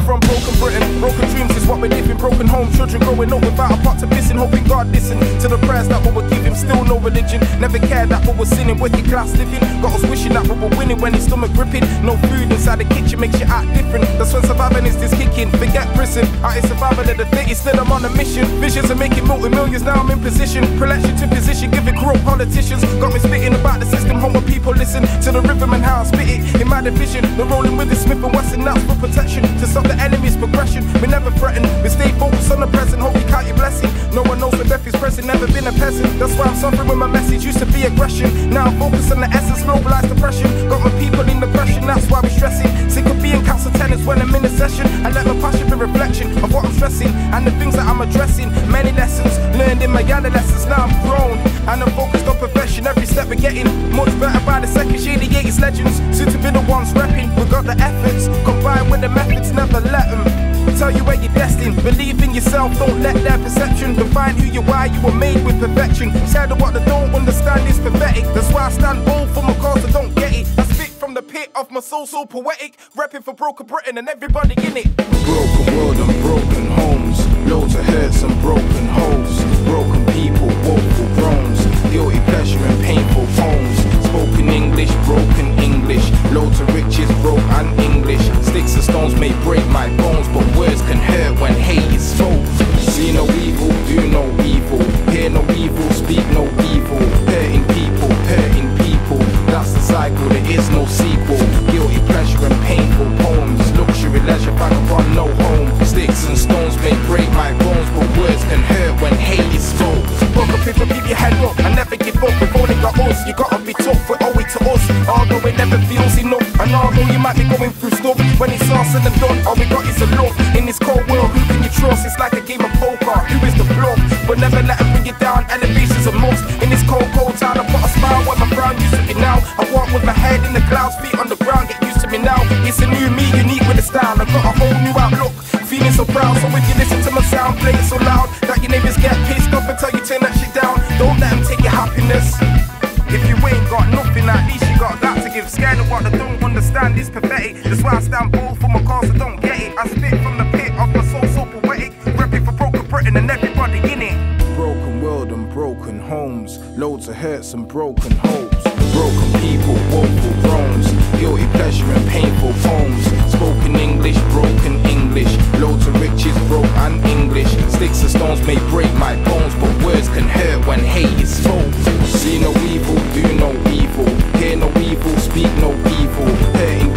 from broken Britain. Broken dreams is what we live in. Broken homes, children growing up without a pot to piss in. Hoping God listen to the prayers that we were giving. Still no religion, never cared that we were sinning. Wicked class living, got us wishing that we were winning. When his stomach gripping, no food inside the kitchen makes you act different. That's when surviving is this kicking. Forget prison, I ain't surviving of the fittest. Still I'm on a mission. Visions of making multi-millions, now I'm in position. Prelection to position, giving corrupt politicians. Got me spitting about the system, home where people listen to the rhythm and how I spit it. In my division, we're rolling with the Smith and Wesson. That's for protection, to stop the enemy's progression. We never threaten, we stay focused on the present. Hope you count your blessing. No one knows when death is present, never been a peasant. That's why I'm suffering with my message, used to be aggression. Now I'm focused on the essence, globalized depression. Got my people in depression, that's why we're stressing. Sick of being council tenants when I'm in a session. I let my passion be reflection of what I'm stressing and the things that I'm addressing. Many lessons learned in my adolescence, now I'm grown and I'm focused on perfection. Every step we're getting much better by the second. Shady 80s legends, soon to be the ones repping. We got the efforts, combined with the methods, never let them tell you where you're destined. Believe in yourself, don't let their perception define who you are. You were made with perfection. Sad of what they don't understand is pathetic. That's why I stand bold for my cause, I don't get it. I spit from the pit of my soul, so poetic. Rapping for broken Britain and everybody in it. Broken world and broken homes, loads of hurts and broken holes. Broken people, woeful groans, guilty pleasure and painful poems. Spoken English, broken English, loads of riches, broke and English. Sticks and stones may break my bones, but words can hurt when hate is sold. See no evil, do no evil, hear no evil, speak no evil. Hurting people, that's the cycle, there is no sequel. Guilty pleasure and painful poems, luxury leisure, vagabond, no home. Sticks and stones may break my bones, but words can hurt when hate is sold. Broken people, keep your head up and never give up. We've only got us, you gotta be tough, we owe it to us. Although it never feels enough, and although you might be going through stuff, when it's all said and done, all we got is a look. In this cold world, who can you trust? It's like a game of poker, who is the bluff? But never let them bring you down, elevation's a must. In this cold, cold town, I put a smile where my frown used to be now. I walk with my head in the clouds, feet on the ground, get used to me now. It's a new me, unique with the style, I got a whole new outlook. Feeling so proud, so if you listen to my sound, play it so loud that your neighbors get pissed off until you turn that shit down. Don't let them take your happiness. If you ain't got nothing, at least you got that to give. Scared of what they don't understand is pathetic. That's why I stand bold for my cause, I don't get it. I spit from the pit of my soul, so poetic. Repping for broken Britain and everybody in it. Broken world and broken homes, loads of hurts and broken hopes. Broken people, woeful groans, guilty pleasure and painful poems. Spoken English, broken English, loads of riches, broke and English. Sticks and stones may break my bones, but words can hurt when hate is sold. See no evil, do no evil, hear no evil, speak no evil. Hurting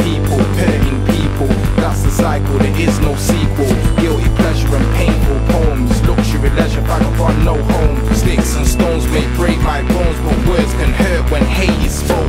people, that's the cycle, there is no sequel. Guilty pleasure and painful poems, luxury leisure, vagabond, no home. Sticks and stones may break my bones, but words can hurt when hate is sold.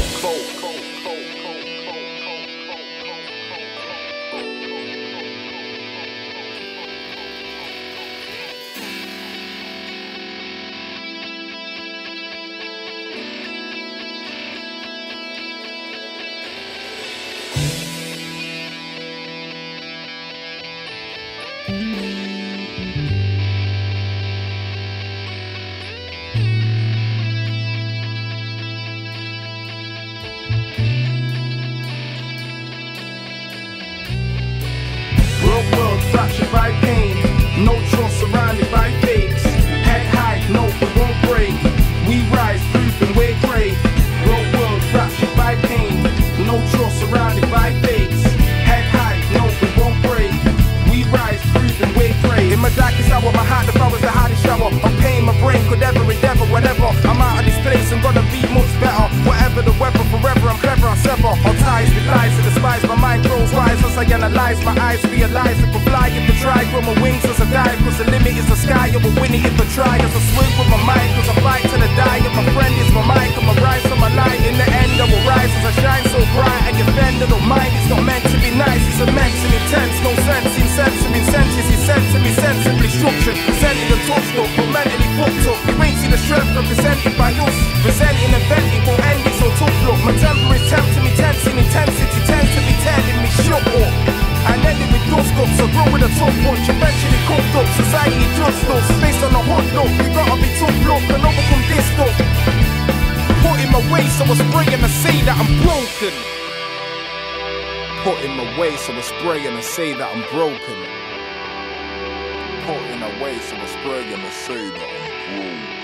Fractured by pain, no trust surrounded by fakes. Head high, no, we won't break. We rise, proof and we're great. Broke world fractured by pain, no trust surrounded by fakes. Head high, no, we won't break. We rise, proof and we're great. In my darkest hour, my heart devours the hardest shower. I'm pain, my brain could ever endeavor, whatever. I'm out of this place, I'm gonna be much better. Whatever the weather, forever I'm clever, I sever. All ties with lies to despise, my mind grows wise as I analyze. My eyes realize it will fly if I try. Grow my wings as I dive, cause the limit is the sky. I will win it if I try. As I swing with my mind, cause I fight till I die. If my friend is my mind, I'ma rise on my line. In the end I will rise as I shine so bright. I offend, I don't mind, it's not meant to be nice. It's immense and intense, no sense in censoring senses. It's sent to me sensibly structured, presented and touched up, but mentally fucked up. You ain't see the strength represented by us. Presenting and venting won't end it so tough look. My temper is tempting me, tensing intensity tends to be telling me shut up. And then it with dust up, so grow with a tough punch. Eventually cooked up, society just us. Based on a hot look, you gotta be tough look and overcome this stuff. Put in my way so I spring and I say that I'm broken. Putting away so I spray and I say that I'm broken. Putting away so I spray and I say that I'm broken.